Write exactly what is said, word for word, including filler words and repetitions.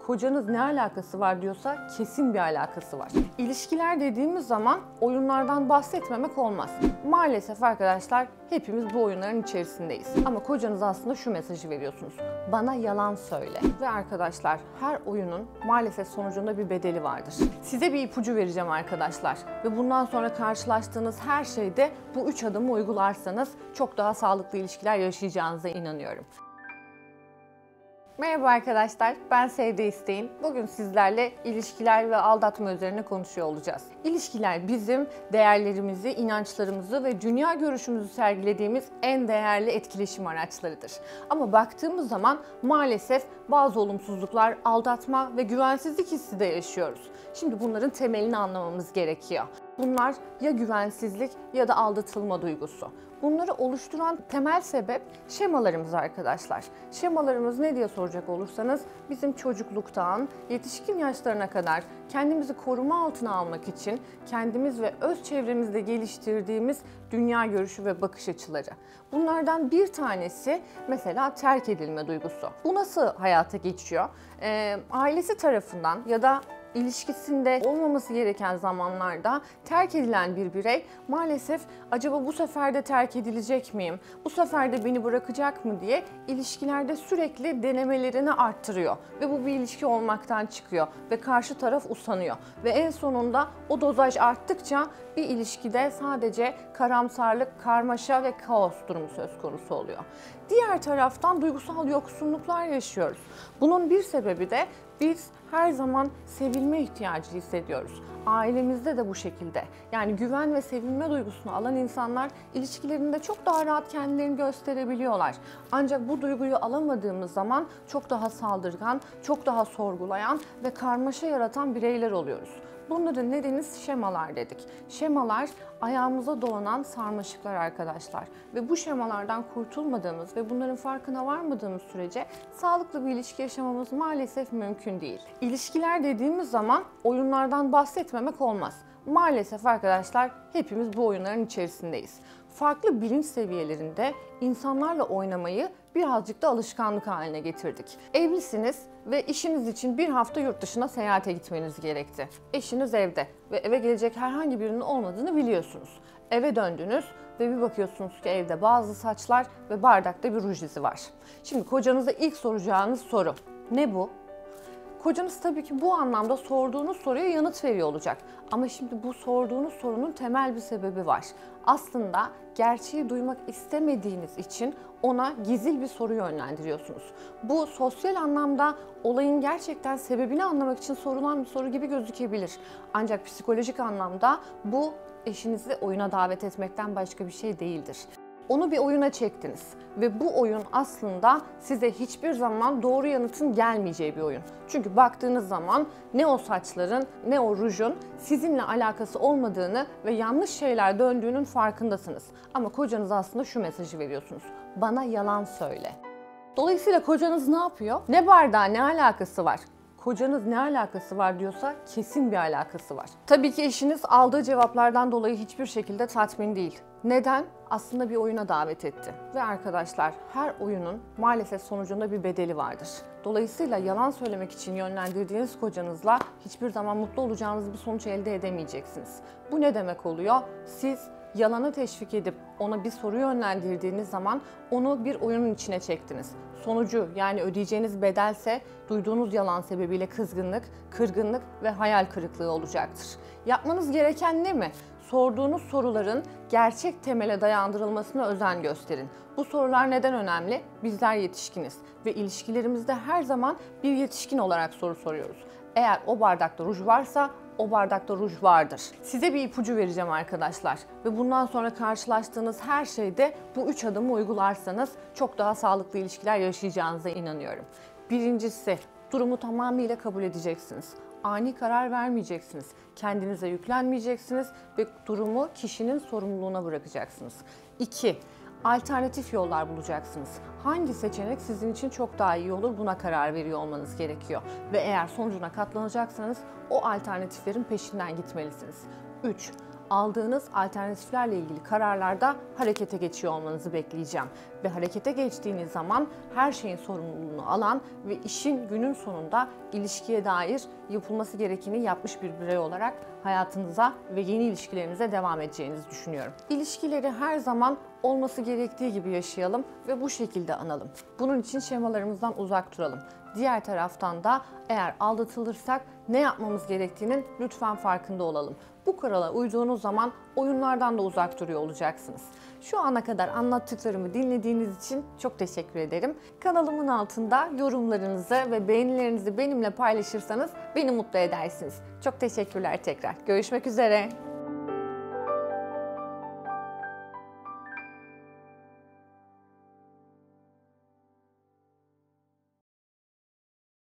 kocanız ne alakası var diyorsa kesin bir alakası var. İlişkiler dediğimiz zaman oyunlardan bahsetmemek olmaz. Maalesef arkadaşlar hepimiz bu oyunların içerisindeyiz. Ama kocanıza aslında şu mesajı veriyorsunuz: bana yalan söyle. Ve arkadaşlar her oyunun maalesef sonucunda bir bedeli vardır. Size bir ipucu vereceğim arkadaşlar. Ve bundan sonra karşılaştığınız her şeyde bu üç adımı uygularsanız çok daha sağlıklı ilişkiler yaşayacağınıza inanıyorum. Merhaba arkadaşlar, ben Sevde İsteğin. Bugün sizlerle ilişkiler ve aldatma üzerine konuşuyor olacağız. İlişkiler bizim değerlerimizi, inançlarımızı ve dünya görüşümüzü sergilediğimiz en değerli etkileşim araçlarıdır. Ama baktığımız zaman maalesef bazı olumsuzluklar, aldatma ve güvensizlik hissi de yaşıyoruz. Şimdi bunların temelini anlamamız gerekiyor. Bunlar ya güvensizlik ya da aldatılma duygusu. Bunları oluşturan temel sebep şemalarımız arkadaşlar. Şemalarımız ne diye soracak olursanız bizim çocukluktan yetişkin yaşlarına kadar kendimizi koruma altına almak için kendimiz ve öz çevremizde geliştirdiğimiz dünya görüşü ve bakış açıları. Bunlardan bir tanesi mesela terk edilme duygusu. Bu nasıl hayata geçiyor? Ee, ailesi tarafından ya da İlişkisinde olmaması gereken zamanlarda terk edilen bir birey maalesef acaba bu sefer de terk edilecek miyim, bu sefer de beni bırakacak mı diye ilişkilerde sürekli denemelerini arttırıyor. Ve bu bir ilişki olmaktan çıkıyor ve karşı taraf usanıyor. Ve en sonunda o dozaj arttıkça bir ilişkide sadece karamsarlık, karmaşa ve kaos durumu söz konusu oluyor. Diğer taraftan duygusal yoksunluklar yaşıyoruz. Bunun bir sebebi de biz her zaman sevilme ihtiyacı hissediyoruz. Ailemizde de bu şekilde. Yani güven ve sevilme duygusunu alan insanlar ilişkilerinde çok daha rahat kendilerini gösterebiliyorlar. Ancak bu duyguyu alamadığımız zaman çok daha saldırgan, çok daha sorgulayan ve karmaşa yaratan bireyler oluyoruz. Bunların nedeni şemalar dedik. Şemalar ayağımıza dolanan sarmaşıklar arkadaşlar. Ve bu şemalardan kurtulmadığımız ve bunların farkına varmadığımız sürece sağlıklı bir ilişki yaşamamız maalesef mümkün değil. İlişkiler dediğimiz zaman oyunlardan bahsetmemek olmaz. Maalesef arkadaşlar hepimiz bu oyunların içerisindeyiz. Farklı bilinç seviyelerinde insanlarla oynamayı birazcık da alışkanlık haline getirdik. Evlisiniz ve işiniz için bir hafta yurt dışına seyahate gitmeniz gerekti. Eşiniz evde ve eve gelecek herhangi birinin olmadığını biliyorsunuz. Eve döndünüz ve bir bakıyorsunuz ki evde bazı saçlar ve bardakta bir ruj izi var. Şimdi kocanıza ilk soracağınız soru ne bu? Kocanız tabii ki bu anlamda sorduğunuz soruya yanıt veriyor olacak. Ama şimdi bu sorduğunuz sorunun temel bir sebebi var. Aslında gerçeği duymak istemediğiniz için ona gizli bir soru yönlendiriyorsunuz. Bu sosyal anlamda olayın gerçekten sebebini anlamak için sorulan bir soru gibi gözükebilir. Ancak psikolojik anlamda bu eşinizi oyuna davet etmekten başka bir şey değildir. Onu bir oyuna çektiniz ve bu oyun aslında size hiçbir zaman doğru yanıtın gelmeyeceği bir oyun. Çünkü baktığınız zaman ne o saçların ne o rujun sizinle alakası olmadığını ve yanlış şeyler döndüğünün farkındasınız. Ama kocanıza aslında şu mesajı veriyorsunuz: bana yalan söyle. Dolayısıyla kocanız ne yapıyor? Ne bardağı ne alakası var? Kocanız ne alakası var diyorsa kesin bir alakası var. Tabii ki eşiniz aldığı cevaplardan dolayı hiçbir şekilde tatmin değil. Neden? Aslında bir oyuna davet etti. Ve arkadaşlar her oyunun maalesef sonucunda bir bedeli vardır. Dolayısıyla yalan söylemek için yönlendirdiğiniz kocanızla hiçbir zaman mutlu olacağınız bir sonuç elde edemeyeceksiniz. Bu ne demek oluyor? Siz yalanı teşvik edip ona bir soru yönlendirdiğiniz zaman onu bir oyunun içine çektiniz. Sonucu yani ödeyeceğiniz bedelse duyduğunuz yalan sebebiyle kızgınlık, kırgınlık ve hayal kırıklığı olacaktır. Yapmanız gereken ne mi? Sorduğunuz soruların gerçek temele dayandırılmasına özen gösterin. Bu sorular neden önemli? Bizler yetişkiniz ve ilişkilerimizde her zaman bir yetişkin olarak soru soruyoruz. Eğer o bardakta ruj varsa o bardakta ruj vardır. Size bir ipucu vereceğim arkadaşlar ve bundan sonra karşılaştığınız her şeyde bu üç adımı uygularsanız çok daha sağlıklı ilişkiler yaşayacağınıza inanıyorum. Birincisi, durumu tamamıyla kabul edeceksiniz. Ani karar vermeyeceksiniz. Kendinize yüklenmeyeceksiniz ve durumu kişinin sorumluluğuna bırakacaksınız. İki, alternatif yollar bulacaksınız. Hangi seçenek sizin için çok daha iyi olur, buna karar veriyor olmanız gerekiyor. Ve eğer sonucuna katlanacaksanız o alternatiflerin peşinden gitmelisiniz. üç. aldığınız alternatiflerle ilgili kararlarda harekete geçiyor olmanızı bekleyeceğim. Ve harekete geçtiğiniz zaman her şeyin sorumluluğunu alan ve işin günün sonunda ilişkiye dair yapılması gerekeni yapmış bir birey olarak hayatınıza ve yeni ilişkilerinize devam edeceğinizi düşünüyorum. İlişkileri her zaman olması gerektiği gibi yaşayalım ve bu şekilde analım. Bunun için şemalarımızdan uzak duralım. Diğer taraftan da eğer aldatılırsak ne yapmamız gerektiğinin lütfen farkında olalım. Bu kurala uyduğunuz zaman oyunlardan da uzak duruyor olacaksınız. Şu ana kadar anlattıklarımı dinlediğiniz için çok teşekkür ederim. Kanalımın altında yorumlarınızı ve beğenilerinizi benimle paylaşırsanız beni mutlu edersiniz. Çok teşekkürler tekrar. Görüşmek üzere.